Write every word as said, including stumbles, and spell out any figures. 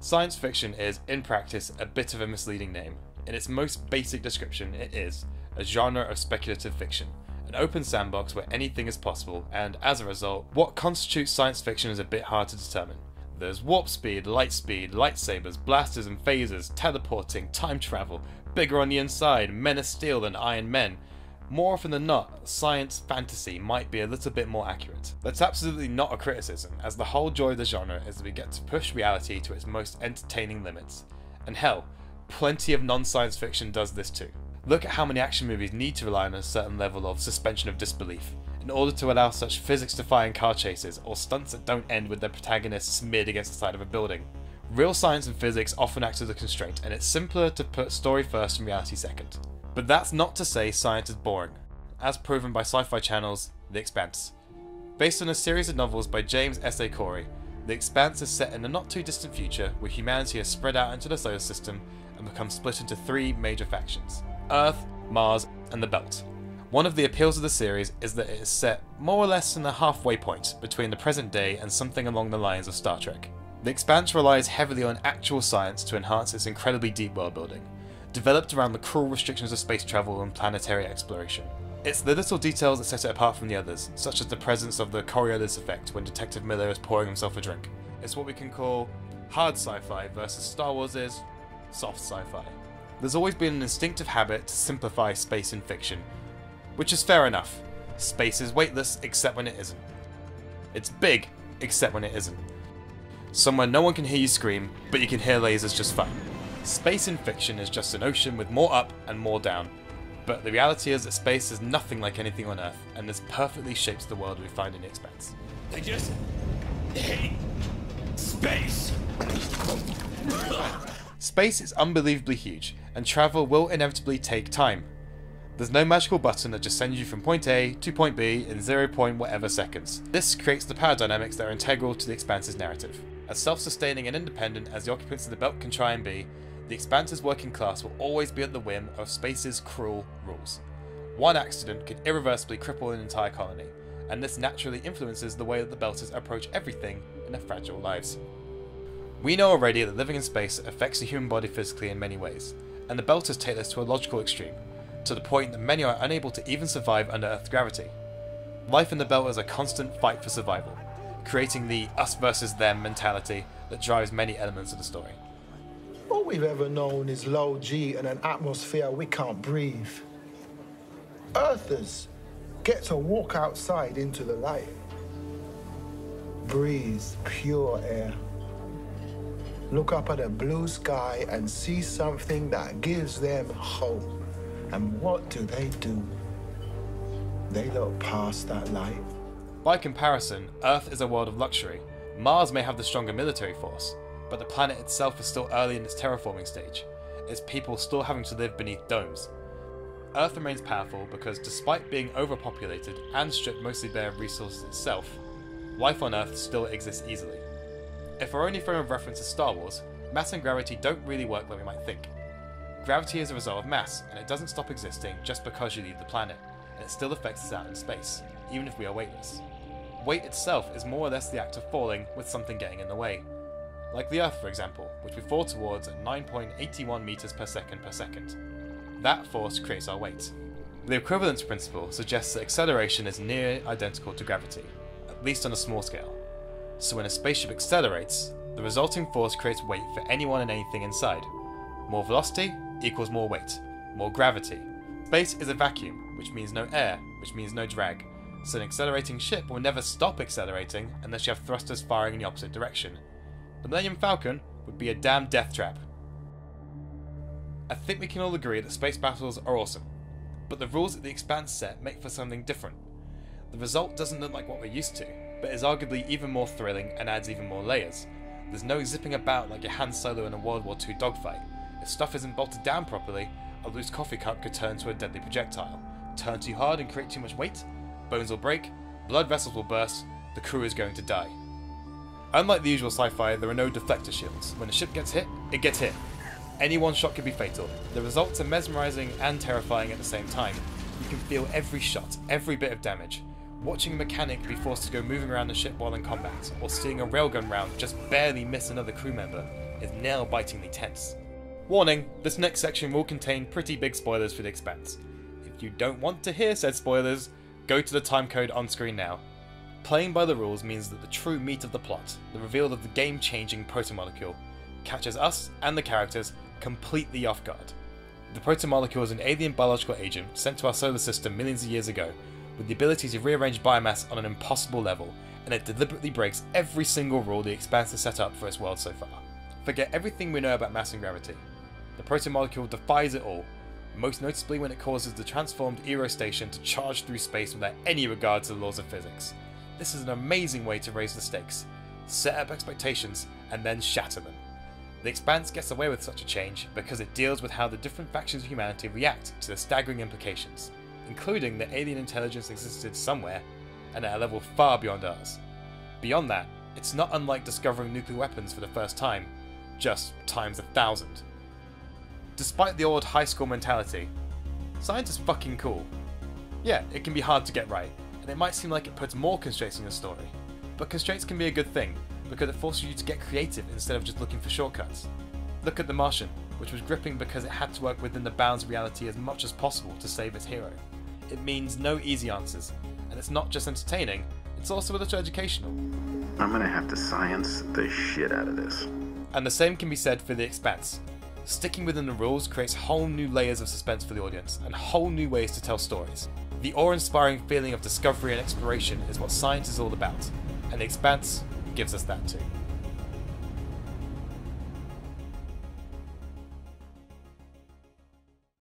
Science fiction is, in practice, a bit of a misleading name. In its most basic description, it is a genre of speculative fiction, an open sandbox where anything is possible, and as a result, what constitutes science fiction is a bit hard to determine. There's warp speed, light speed, lightsabers, blasters and phasers, teleporting, time travel, bigger on the inside, men of steel than Iron Men. More often than not, science fantasy might be a little bit more accurate. That's absolutely not a criticism, as the whole joy of the genre is that we get to push reality to its most entertaining limits. And hell, plenty of non-science fiction does this too. Look at how many action movies need to rely on a certain level of suspension of disbelief in order to allow such physics-defying car chases or stunts that don't end with their protagonists smeared against the side of a building. Real science and physics often act as a constraint, and it's simpler to put story first and reality second. But that's not to say science is boring, as proven by Sci-Fi Channel's The Expanse. Based on a series of novels by James S A Corey, The Expanse is set in a not too distant future where humanity has spread out into the solar system and become split into three major factions: Earth, Mars, and the Belt. One of the appeals of the series is that it is set more or less in the halfway point between the present day and something along the lines of Star Trek. The Expanse relies heavily on actual science to enhance its incredibly deep world building, developed around the cruel restrictions of space travel and planetary exploration. It's the little details that set it apart from the others, such as the presence of the Coriolis effect when Detective Miller is pouring himself a drink. It's what we can call hard sci-fi versus Star Wars' soft sci-fi. There's always been an instinctive habit to simplify space in fiction, which is fair enough. Space is weightless except when it isn't. It's big except when it isn't. Somewhere no one can hear you scream, but you can hear lasers just fine. Space in fiction is just an ocean with more up and more down, but the reality is that space is nothing like anything on Earth, and this perfectly shapes the world we find in The Expanse. I just hate space. Space is unbelievably huge, and travel will inevitably take time. There's no magical button that just sends you from point A to point B in zero point whatever seconds. This creates the power dynamics that are integral to The Expanse's narrative. As self-sustaining and independent as the occupants of the Belt can try and be, The Expanse's working class will always be at the whim of space's cruel rules. One accident could irreversibly cripple an entire colony, and this naturally influences the way that the Belters approach everything in their fragile lives. We know already that living in space affects the human body physically in many ways, and the Belters take this to a logical extreme, to the point that many are unable to even survive under Earth gravity. Life in the Belt is a constant fight for survival, creating the us versus them mentality that drives many elements of the story. All we've ever known is low G and an atmosphere we can't breathe. Earthers get to walk outside into the light, breathe pure air, look up at a blue sky and see something that gives them hope. And what do they do? They look past that light. By comparison, Earth is a world of luxury. Mars may have the stronger military force, but the planet itself is still early in its terraforming stage, its people still having to live beneath domes. Earth remains powerful because despite being overpopulated and stripped mostly bare of resources itself, life on Earth still exists easily. If our only frame of reference is Star Wars, mass and gravity don't really work like we might think. Gravity is a result of mass, and it doesn't stop existing just because you leave the planet, and it still affects us out in space, even if we are weightless. Weight itself is more or less the act of falling with something getting in the way. Like the Earth, for example, which we fall towards at nine point eight one meters per second per second. That force creates our weight. The equivalence principle suggests that acceleration is near identical to gravity, at least on a small scale. So when a spaceship accelerates, the resulting force creates weight for anyone and anything inside. More velocity equals more weight, more gravity. Space is a vacuum, which means no air, which means no drag, so an accelerating ship will never stop accelerating unless you have thrusters firing in the opposite direction. The Millennium Falcon would be a damn death trap. I think we can all agree that space battles are awesome, but the rules that The Expanse set make for something different. The result doesn't look like what we're used to, but is arguably even more thrilling and adds even more layers. There's no zipping about like a Han Solo in a World War Two dogfight. If stuff isn't bolted down properly, a loose coffee cup could turn to a deadly projectile. Turn too hard and create too much weight, bones will break, blood vessels will burst, the crew is going to die. Unlike the usual sci-fi, there are no deflector shields. When a ship gets hit, it gets hit. Any one shot could be fatal. The results are mesmerising and terrifying at the same time. You can feel every shot, every bit of damage. Watching a mechanic be forced to go moving around the ship while in combat, or seeing a railgun round just barely miss another crew member, is nail-bitingly tense. Warning, this next section will contain pretty big spoilers for The Expanse. If you don't want to hear said spoilers, go to the timecode on screen now. Playing by the rules means that the true meat of the plot, the reveal of the game-changing protomolecule, catches us and the characters completely off guard. The protomolecule is an alien biological agent sent to our solar system millions of years ago, with the ability to rearrange biomass on an impossible level, and it deliberately breaks every single rule the Expanse has set up for its world so far. Forget everything we know about mass and gravity. The protomolecule defies it all, most noticeably when it causes the transformed Eero station to charge through space without any regard to the laws of physics. This is an amazing way to raise the stakes, set up expectations, and then shatter them. The Expanse gets away with such a change because it deals with how the different factions of humanity react to the staggering implications, including that alien intelligence existed somewhere, and at a level far beyond ours. Beyond that, it's not unlike discovering nuclear weapons for the first time, just times a thousand. Despite the old high school mentality, science is fucking cool. Yeah, it can be hard to get right, and it might seem like it puts more constraints in your story, but constraints can be a good thing, because it forces you to get creative instead of just looking for shortcuts. Look at The Martian, which was gripping because it had to work within the bounds of reality as much as possible to save its hero. It means no easy answers, and it's not just entertaining, it's also a little educational. I'm gonna have to science the shit out of this. And the same can be said for The Expanse. Sticking within the rules creates whole new layers of suspense for the audience, and whole new ways to tell stories. The awe-inspiring feeling of discovery and exploration is what science is all about, and The Expanse gives us that too.